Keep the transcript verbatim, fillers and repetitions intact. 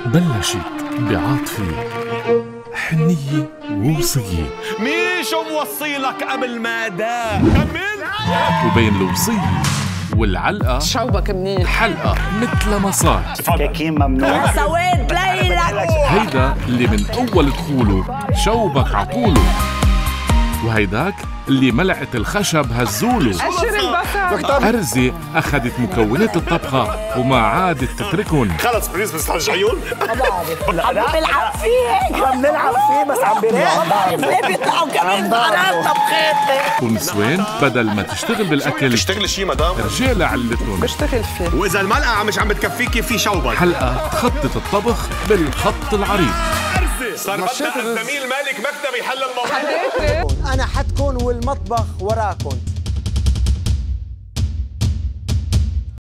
بلشت بعاطفة حنية ووصية. مين شو موصيلك قبل ما دا؟ كمل. وبين الوصية والعلقة شوبك منين حلقة مثل ما صار. كاكين ممنوع. سويت ليلك. هيدا اللي من أول دخوله شوبك عطوله، وهيداك اللي ملعت الخشب هزوله. أشر البصل. أرزة أخذت مكونات الطبخة وما عادت تتركن. خلص بليز بس ترجعيون. عم بلعب فيه هيك. عم نلعب فيه بس عم بيراقب. ليه بيطلعوا كمان بهارات طبخات؟ والنسوان بدل ما تشتغل بالأكل تشتغلي شي مدام؟ رجع لعلتن. بشتغل فيه. وإذا الملقعة مش عم بتكفيكي في شوبك. حلقة تخطط الطبخ بالخط العريض. صار بدنا الزميل مالك مكتب يحل الموضوع. أنا حدكن والمطبخ وراكن.